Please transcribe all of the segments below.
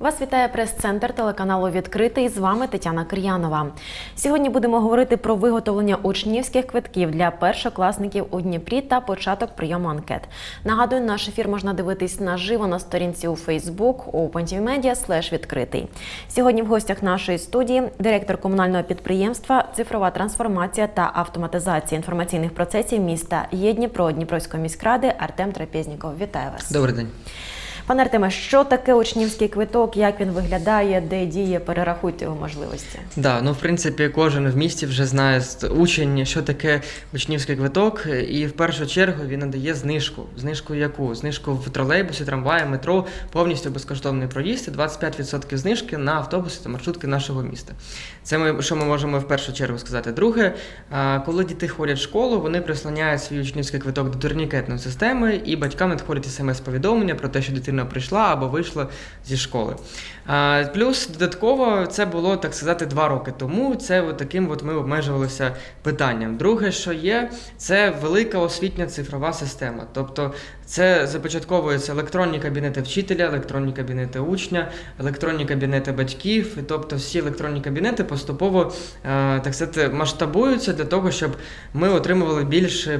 Вас вітає прес-центр телеканалу «Відкритий». З вами Тетяна Кир'янова. Сьогодні будемо говорити про виготовлення учнівських квитків для першокласників у Дніпрі та початок прийому анкет. Нагадую, наш ефір можна дивитись наживо на сторінці у Facebook opentvmedia/відкритий. Сьогодні в гостях нашої студії директор комунального підприємства «Цифрова трансформація та автоматизація інформаційних процесів міста Дніпро» Дніпровської міськради Артем Трапезніков. Вітаю вас. Добрий день. Пане Артеме, що таке учнівський квиток, як він виглядає, де діє, перерахуйте його можливості. В принципі, кожен в місті вже знає, учень, що таке учнівський квиток, і в першу чергу він надає знижку. Знижку яку? Знижку в тролейбусі, трамваї, метро, повністю безкоштовний проїзд і 25% знижки на автобуси та маршрутки нашого міста. Це що ми можемо в першу чергу сказати. Друге, коли діти ходять в школу, вони прислоняють свій учнівський квиток до турнікетної системи, і батькам надходять смс-повідомлення про те, що дитина прийшла або вийшла зі школи. Плюс додатково це було, так сказати, 2 роки тому. Це таким ми обмежувалися питанням. Друге, що є, це велика освітня цифрова система. Тобто це започатковуються електронні кабінети вчителя, електронні кабінети учня, електронні кабінети батьків. Тобто всі електронні кабінети поступово, так сказати, масштабуються для того, щоб ми отримували більш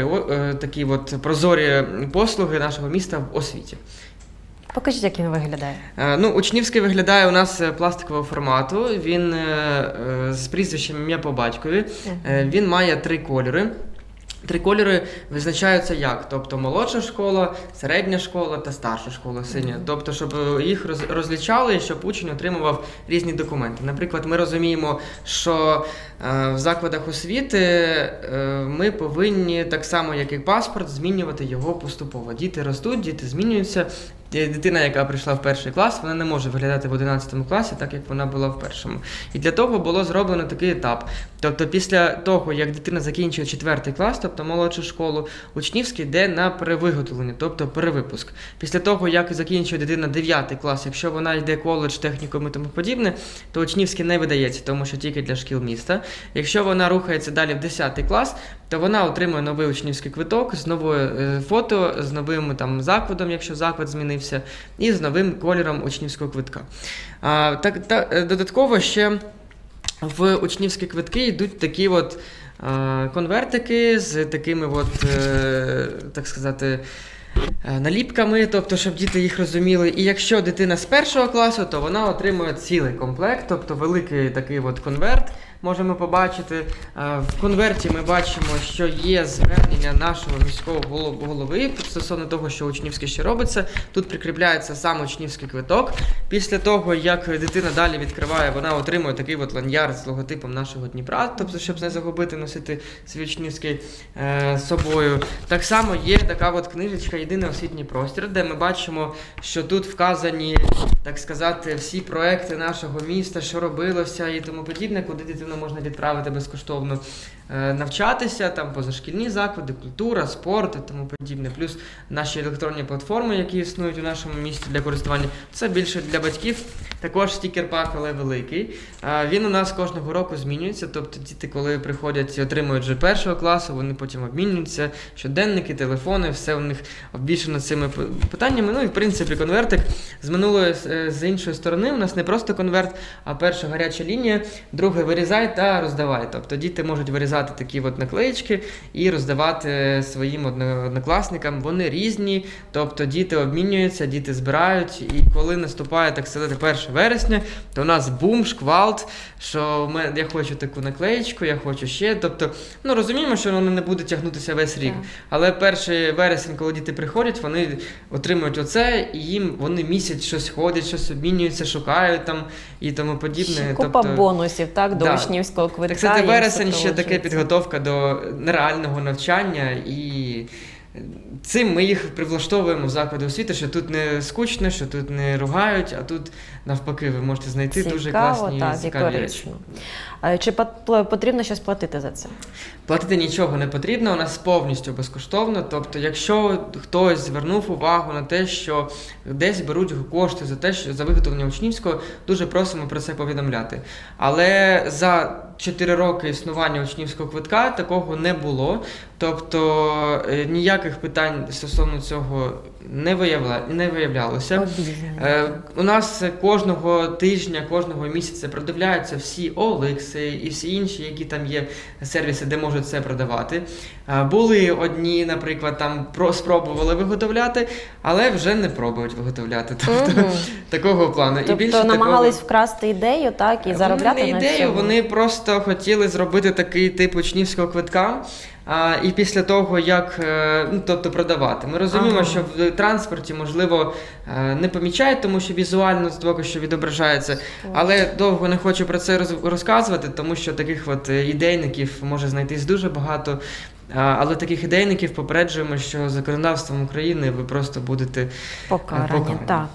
прозорі послуги нашого міста в освіті. Покажіть, як він виглядає. Учнівський виглядає у нас пластикового формату, він з прізвищем ім'я по батькові, він має 3 кольори. 3 кольори визначаються як? Тобто молодша школа, середня школа та старша школа синя. Тобто, щоб їх розлічали, щоб учень отримував різні документи. Наприклад, ми розуміємо, що в закладах освіти ми повинні, так само як і паспорт, змінювати його поступово. Діти ростуть, діти змінюються. Дитина, яка прийшла в 1-й клас, вона не може виглядати в 11 класі, так як вона була в 1-му. І для того було зроблено такий етап. Тобто після того, як дитина закінчує 4-й клас, тобто молодшу школу, учнівський йде на перевиготовлення, тобто перевипуск. Після того, як закінчує дитина 9-й клас, якщо вона йде коледж, технікум і тому подібне, то учнівський не видається, тому що тільки для шкіл міста. Якщо вона рухається далі в 10-й клас, то вона отримує новий учнівський квиток з новою фото, з новим закладом, якщо заклад змінився, і з новим кольором учнівського квитка. Додатково ще в учнівські квитки йдуть такі конвертики з такими так сказати, наліпками, тобто, щоб діти їх розуміли. І якщо дитина з 1-го класу, то вона отримує цілий комплект, тобто великий такий конверт. Можемо побачити. В конверті ми бачимо, що є звернення нашого міського голови стосовно того, що учнівське ще робиться. Тут прикріпляється сам учнівський квиток. Після того, як дитина далі відкриває, вона отримує такий ланьяр з логотипом нашого Дніпра, тобто, щоб не загубити, носити свій учнівський з собою. Так само є така книжечка «Єдиний освітній простір», де ми бачимо, що тут вказані, так сказати, всі проекти нашого міста, що робилося і тому подібне, куди дитина можна відправити безкоштовно навчатися, позашкільні заклади, культура, спорт і тому подібне. Плюс наші електронні платформи, які існують у нашому місті для користування. Це більше для батьків. Також стікер-пак, але великий. Він у нас кожного року змінюється, тобто діти, коли приходять і отримують вже 1-го класу, вони потім обмінюються, щоденники, телефони, все у них обвішано цими питаннями. І, в принципі, конвертик з іншої сторони у нас не просто конверт, а перша гаряча лінія, друге вирізай та роздавай. Тобто діти можуть вирізати такі наклеїчки і роздавати своїм однокласникам. Вони різні, тобто діти обмінюються, діти збирають, і коли наступає, так сказати, 1 вересня, то у нас бум, шквалт, що я хочу таку наклеїчку, я хочу ще. Тобто, розуміємо, що воно не буде тягнутися весь рік. Але 1 вересень, коли діти приходять, вони отримують оце, і вони місяць щось ходять, щось обмінюються, шукають і тому подібне. Ще купа бонусів, до учнівського квитка. Так сказати, вересень ще таке підготовка до нереального навчання, і цим ми їх привлаштовуємо в заклади освіти, що тут не скучно, що тут не ругають, а тут навпаки ви можете знайти дуже класні, цікаві речі. Чи потрібно щось платити за це? Платити нічого не потрібно, у нас повністю безкоштовно. Тобто, якщо хтось звернув увагу на те, що десь беруть кошти за виготовлення учнівського, дуже просимо про це повідомляти. Але за 4 роки існування учнівського квитка такого не було. Тобто ніяких питань стосовно цього не виявлялося. Обізнані. У нас кожного тижня, кожного місяця продивляються всі OLX і всі інші, які там є сервіси, де можуть це продавати. Були одні, наприклад, там спробували виготовляти, але вже не пробують виготовляти. Тобто такого плану. Тобто І більше намагались вкрасти ідею, так, і заробляти вони не на ідею, цьому? вони просто хотіли зробити такий тип учнівського квитка. І після того, як тобто продавати. Ми розуміємо, що в транспорті, можливо, не помічають, тому що візуально поки що відображається, але довго не хочу про це розказувати, тому що таких от ідейників може знайтись дуже багато. Але таких ідейників попереджуємо, що законодавством України ви просто будете покарані. Так.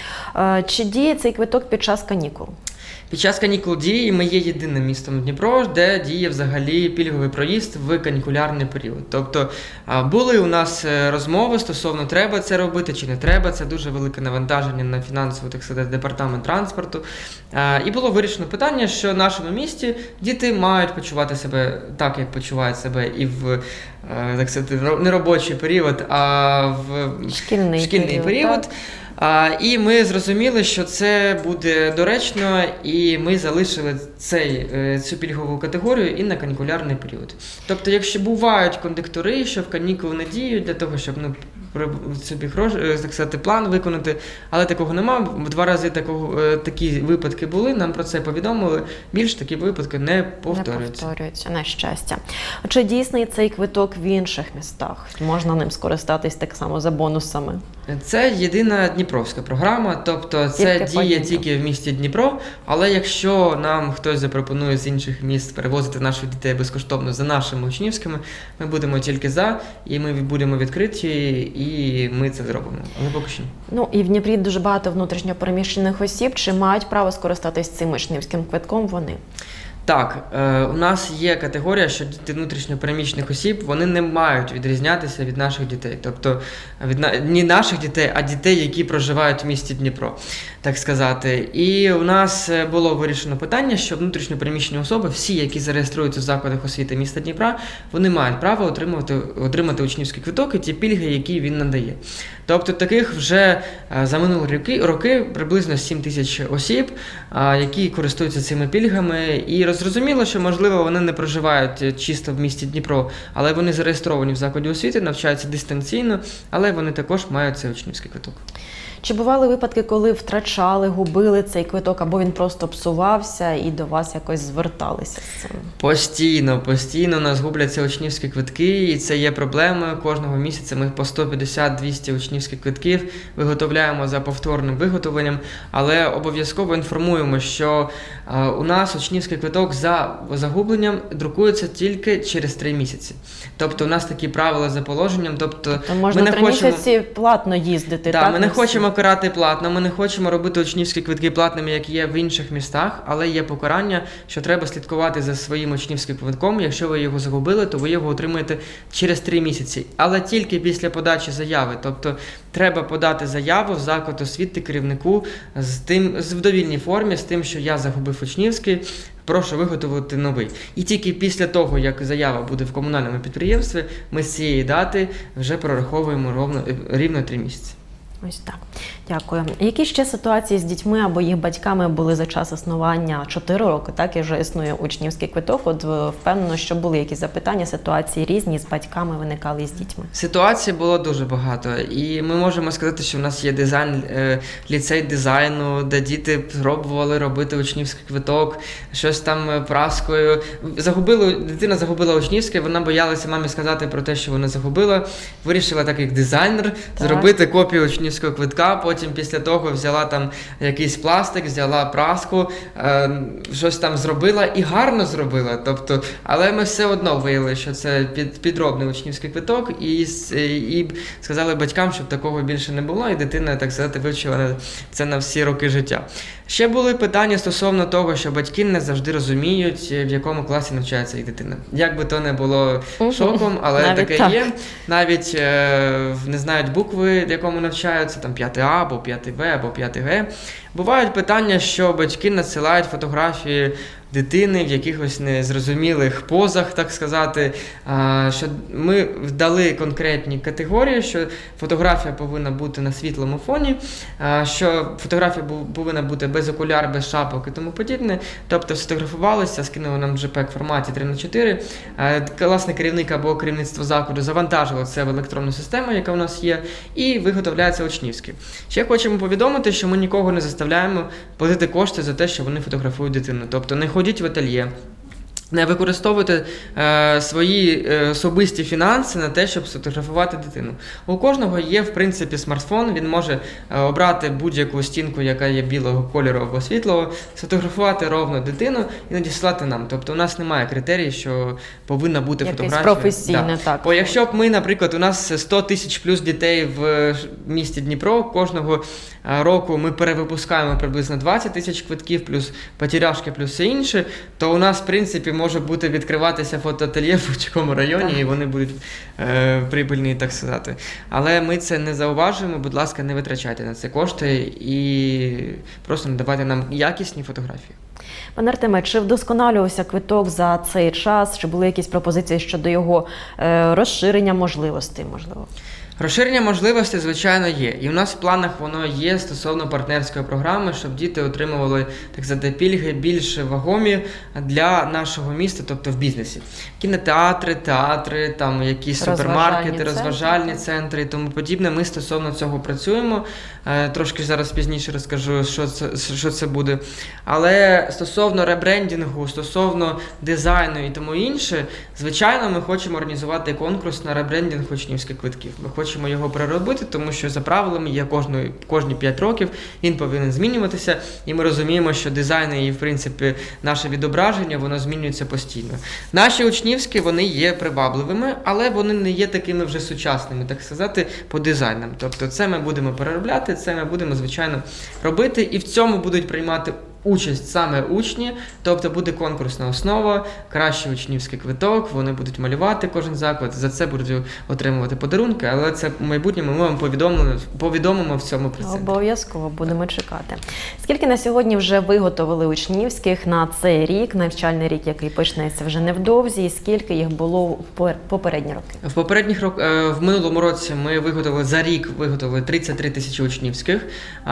Чи діє цей квиток під час канікул? Під час канікул дії ми є єдиним містом Дніпро, де діє взагалі пільговий проїзд в канікулярний період. Тобто були у нас розмови стосовно треба це робити чи не треба, це дуже велике навантаження на фінансовий, так сказати, департамент транспорту. І було вирішено питання, що в нашому місті діти мають почувати себе так, як почувають себе і в, так сказати, не робочий період, а в шкільний період. І ми зрозуміли, що це буде доречно, і ми залишили цю пільгову категорію і на канікулярний період. Тобто, якщо бувають кондуктори, що в канікули не діють для того, щоб собі так сказати, план виконати, але такого нема. В 2 рази такі випадки були, нам про це повідомили. Більш такі випадки не повторюються. Не повторюються, на щастя. Чи дійсний цей квиток в інших містах? Можна ним скористатись так само за бонусами? Це єдина дніпровська програма, тобто це діє тільки в місті Дніпро, але якщо нам хтось запропонує з інших міст перевозити наших дітей безкоштовно за нашими учнівськими, ми будемо тільки за, і ми будемо відкриті, і ми це зробимо. Але поки що. Ну, і в Дніпрі дуже багато внутрішньопереміщених осіб. Чи мають право скористатись цим учнівським квитком вони? Так, у нас є категорія, що діти внутрішньопереміщених осіб, вони не мають відрізнятися від наших дітей. Тобто, не наших дітей, а дітей, які проживають в місті Дніпро, так сказати. І у нас було вирішено питання, що внутрішньопереміщені особи, всі, які зареєструються в закладах освіти міста Дніпра, вони мають право отримати учнівський квиток і ті пільги, які він надає. Тобто, таких вже за минулі роки приблизно 7 тисяч осіб, які користуються цими пільгами. І зрозуміло, що, можливо, вони не проживають чисто в місті Дніпро, але вони зареєстровані в закладі освіти, навчаються дистанційно, але вони також мають цей учнівський квиток. Чи бували випадки, коли втрачали, губили цей квиток, або він просто псувався і до вас якось зверталися з цим? Постійно у нас губляться учнівські квитки, і це є проблемою. Кожного місяця ми по 150-200 учнівських квитків виготовляємо за повторним виготовленням, але обов'язково інформуємо, що у нас учнівський квиток за загубленням друкується тільки через 3 місяці. Тобто у нас такі правила за положенням. Тобто можна 3 місяці платно їздити, так? Ми не хочемо карати платно, ми не хочемо робити учнівські квитки платними, як є в інших містах, але є покарання, що треба слідкувати за своїм учнівським квитком. Якщо ви його загубили, то ви його отримаєте через 3 місяці, але тільки після подачі заяви. Тобто треба подати заяву в заклад освіти керівнику в довільній формі, з тим, що я загубив учнівський, прошу виготовити новий. І тільки після того, як заява буде в комунальному підприємстві, ми з цієї дати вже прораховуємо рівно 3 місяці. Ось так. Дякую. Які ще ситуації з дітьми або їх батьками були за час існування 4 роки, так, і вже існує учнівський квиток? От впевнено, що були якісь запитання, ситуації різні з батьками виникали і з дітьми. Ситуацій було дуже багато. І ми можемо сказати, що в нас є ліцей дизайну, де діти пробували робити учнівський квиток, щось там праскою. Дитина загубила учнівське, вона боялася мамі сказати про те, що вона загубила. Вирішила, так як дизайнер, зробити копію учнівського квитка, потім після того взяла там якийсь пластик, взяла праску, щось там зробила і гарно зробила. Тобто, але ми все одно виявили, що це підробний учнівський квиток і сказали батькам, щоб такого більше не було, і дитина, так сказати, вивчила це на всі роки життя. Ще були питання стосовно того, що батьки не завжди розуміють, в якому класі навчається їх дитина. Як би то не було шоком, але навіть таке так є. Навіть не знають букви, в якому навчаються, там 5А, або 5В, або 5Г. Бувають питання, що батьки надсилають фотографії дитини в якихось незрозумілих позах, так сказати. Що ми дали конкретні категорії, що фотографія повинна бути на світлому фоні, що фотографія повинна бути без окуляр, без шапок і тому подібне. Тобто сфотографувалися, скинули нам в JPEG форматі 3х4, класний керівник або керівництво закладу завантажило це в електронну систему, яка у нас є, і виготовляється учнівський. Ще хочемо повідомити, що ми нікого не заставляємо платити кошти за те, що вони фотографують дитину. Тобто не ходіть в ательє, не використовуйте свої особисті фінанси на те, щоб сфотографувати дитину. У кожного є, в принципі, смартфон, він може обрати будь-яку стінку, яка є білого кольору або світлого, сфотографувати ровно дитину і надіслати нам. Тобто у нас немає критерії, що повинна бути фотографія. Якесь професійне, так. Бо якщо б ми, наприклад, у нас 100 тисяч плюс дітей в місті Дніпро, кожного року ми перевипускаємо приблизно 20 тисяч квитків, плюс потеряшки, плюс все інше, то у нас, в принципі, може бути відкриватися фотоательє в будь-якому районі, і вони будуть прибильні, так сказати. Але ми це не зауважуємо, будь ласка, не витрачайте на це кошти і просто надавайте нам якісні фотографії. Пане Артеме, чи вдосконалювався квиток за цей час? Чи були якісь пропозиції щодо його розширення можливостей, можливо? Розширення можливостей, звичайно, є. І у нас в планах воно є стосовно партнерської програми, щоб діти отримували, так сказати, пільги більш вагомі для нашого міста, тобто в бізнесі. Кінотеатри, театри, там якісь супермаркети, розважальні центри і тому подібне. Ми стосовно цього працюємо. Трошки зараз пізніше розкажу, що це буде. Але стосовно ребрендінгу, стосовно дизайну і тому інше, звичайно, ми хочемо організувати конкурс на ребрендінг учнівських квитків. Ми хочемо його переробити, тому що за правилами є кожні 5 років, він повинен змінюватися, і ми розуміємо, що дизайн і, в принципі, наше відображення, воно змінюється постійно. Наші учнівські, вони є привабливими, але вони не є такими вже сучасними, так сказати, по дизайнам. Тобто це ми будемо переробляти, це ми будемо, звичайно, робити, і в цьому будуть приймати участь саме учні, тобто буде конкурсна основа, кращий учнівський квиток, вони будуть малювати кожен заклад, за це будуть отримувати подарунки, але це в майбутньому ми вам повідомимо в цьому процесі. Обов'язково, будемо чекати. Скільки на сьогодні вже виготовили учнівських на цей рік, навчальний рік, який почнеться вже невдовзі, і скільки їх було в попередні роки? В минулому році ми за рік виготовили 33 тисячі учнівських,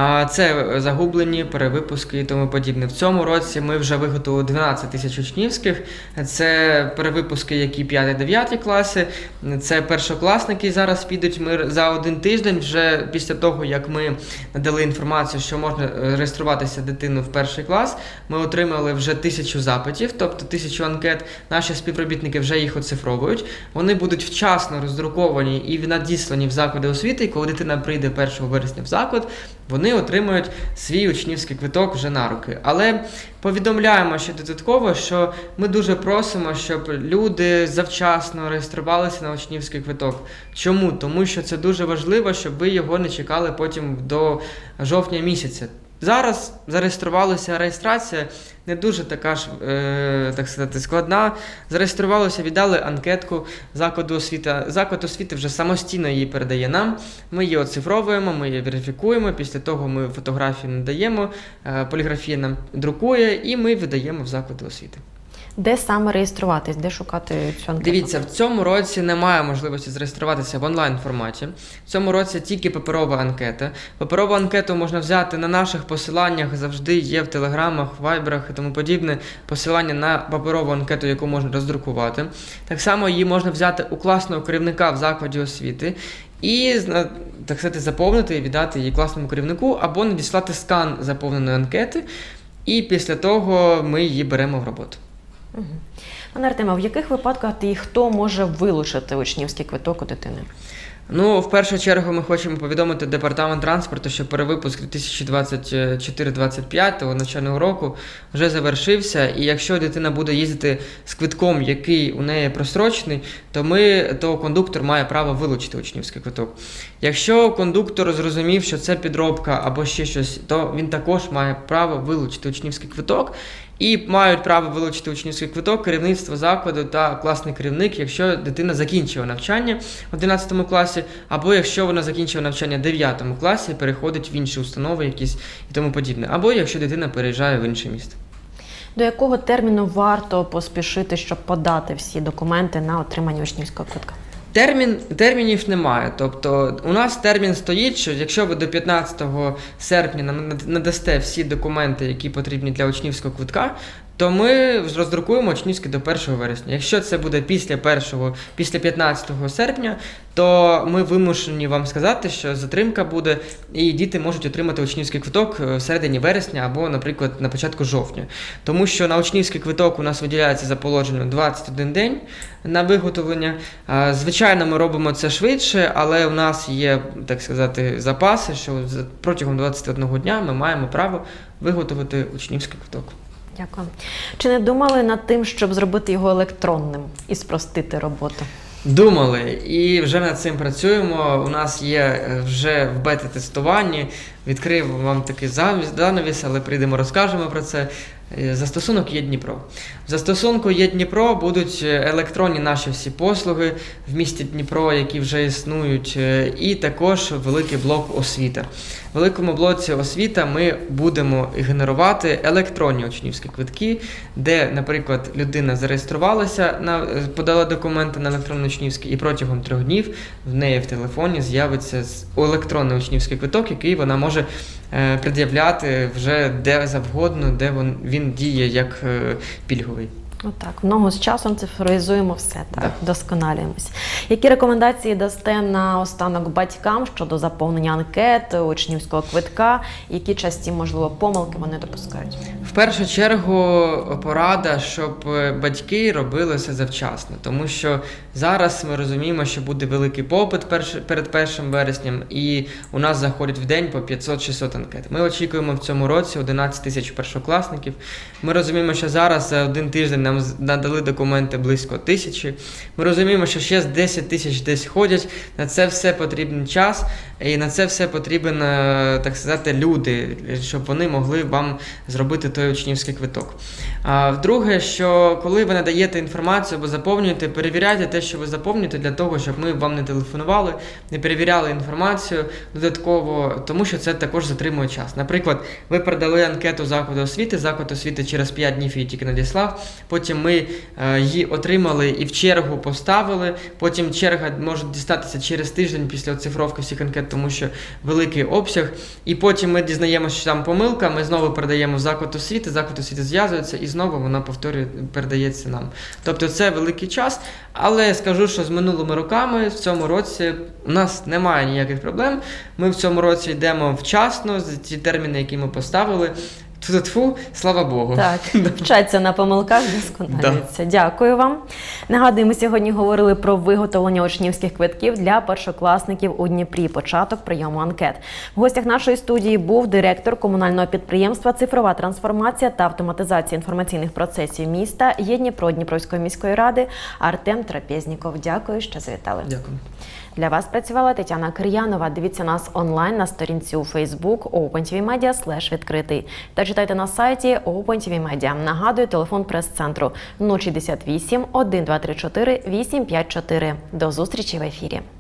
це загублені, перевипуски і тому подібне. В цьому році ми вже виготовили 12 тисяч учнівських. Це перевипуски, які 5-9 класи, це першокласники зараз підуть. Ми за один тиждень, вже після того, як ми надали інформацію, що можна реєструватися дитину в перший клас, ми отримали вже 1000 запитів, тобто 1000 анкет. Наші співробітники вже їх оцифровують. Вони будуть вчасно роздруковані і надіслані в заклади освіти, і коли дитина прийде 1 вересня в заклад, вони отримують свій учнівський квиток вже на руки. Але повідомляємо ще додатково, що ми дуже просимо, щоб люди завчасно реєструвалися на учнівський квиток. Чому? Тому що це дуже важливо, щоб ви його не чекали потім до жовтня місяця. Зараз зареєструвалася, реєстрація не дуже така ж, так сказати, складна. Зареєструвалися, віддали анкетку закладу освіти. Заклад освіти вже самостійно її передає нам. Ми її оцифровуємо, ми її верифікуємо, після того ми фотографії надаємо, поліграфія нам друкує і ми видаємо в заклади освіти. Де саме реєструватись, де шукати цю анкету? Дивіться, в цьому році немає можливості зареєструватися в онлайн-форматі. В цьому році тільки паперова анкета. Паперову анкету можна взяти на наших посиланнях, завжди є в телеграмах, вайберах і тому подібне посилання на паперову анкету, яку можна роздрукувати. Так само її можна взяти у класного керівника в закладі освіти і, так сказати, заповнити і віддати її класному керівнику, або надіслати скан заповненої анкети, і після того ми її беремо в роботу. Пане Артеме, в яких випадках і хто може вилучити учнівський квиток у дитини? В першу чергу ми хочемо повідомити Департамент транспорту, що перевипуск 2024-2025 навчального року вже завершився, і якщо дитина буде їздити з квитком, який у неї прострочений, то кондуктор має право вилучити учнівський квиток. Якщо кондуктор зрозумів, що це підробка або ще щось, то він також має право вилучити учнівський квиток. І мають право вилучити учнівський квиток керівництво закладу та класний керівник, якщо дитина закінчила навчання в 11 класі, або якщо вона закінчила навчання в 9 класі і переходить в інші установи якісь і тому подібне, або якщо дитина переїжджає в інше місто. До якого терміну варто поспішити, щоб подати всі документи на отримання учнівського квитка? Термінів немає. Тобто у нас термін стоїть, що якщо ви до 15 серпня надасте всі документи, які потрібні для учнівського квитка, то ми роздрукуємо учнівський до 1 вересня. Якщо це буде після 15 серпня, то ми вимушені вам сказати, що затримка буде, і діти можуть отримати учнівський квиток в середині вересня або, наприклад, на початку жовтня. Тому що на учнівський квиток у нас виділяється за положенням 21 день на виготовлення. Звичайно, ми робимо це швидше, але у нас є, так сказати, запаси, що протягом 21 дня ми маємо право виготовити учнівський квиток. Дякую. Чи не думали над тим, щоб зробити його електронним і спростити роботу? Думали і вже над цим працюємо. У нас є вже в бета-тестуванні. Відкрив вам такий занавіс, але прийдемо, розкажемо про це. Застосунок Є-Дніпро. В застосунку Є-Дніпро будуть електронні наші всі послуги в місті Дніпро, які вже існують, і також великий блок освіта. В великому блоці освіта ми будемо генерувати електронні учнівські квитки, де, наприклад, людина зареєструвалася, подала документи на електронний учнівський, і протягом 3 днів в неї в телефоні з'явиться електронний учнівський квиток, який вона може пред'являти вже де завгодно, де він діє як пільговий. Отак, много з часом цифровізуємо все, так, досконалюємось. Які рекомендації дасте наостанок батькам щодо заповнення анкет, учнівського квитка, які часті, можливо, помилки вони допускають? В першу чергу порада, щоб батьки робили все завчасно, тому що зараз ми розуміємо, що буде великий попит перед 1 вересням, і у нас заходять в день по 500-600 анкет. Ми очікуємо в цьому році 11 тисяч першокласників. Ми розуміємо, що зараз за один тиждень нам надали документи близько 1000. Ми розуміємо, що ще 10 тисяч десь ходять. На це все потрібен час, і на це все потрібен, так сказати, люди, щоб вони могли вам зробити той учнівський квиток. Друге, що коли ви надаєте інформацію або заповнюєте, перевіряйте те, що ви заповнюєте, для того, щоб ми вам не телефонували, не перевіряли інформацію додатково, тому що це також затримує час. Наприклад, ви передали анкету заклад освіти через 5 днів її тільки надіслав, потім ми її отримали і в чергу поставили, потім черга може дістатися через тиждень після оцифровки всіх анкет, тому що великий обсяг, і потім ми дізнаємося, що там помилка, ми знову передаємо в заклад освіти зв'язується і знову вона передається нам. Тобто це великий час, але скажу, що з минулими роками в цьому році у нас немає ніяких проблем, ми в цьому році йдемо вчасно, за ті терміни, які ми поставили. Тьфу-тьфу, слава Богу. Так, вчаться на помилках, досконалюються. Дякую вам. Нагадую, ми сьогодні говорили про виготовлення учнівських квитків для першокласників у Дніпрі, початок прийому анкет. В гостях нашої студії був директор комунального підприємства «Цифрова трансформація та автоматизація інформаційних процесів міста» Є-Дніпро Дніпровської міської ради Артем Трапезніков. Дякую, що завітали. Дякую. Для вас працювала Тетяна Кир'янова. Дивіться нас онлайн на сторінці у Facebook opentvmedia/відкритий та читайте на сайті OpenTV Нагадую, телефон прес-центру 068 1234 854. До зустрічі в ефірі.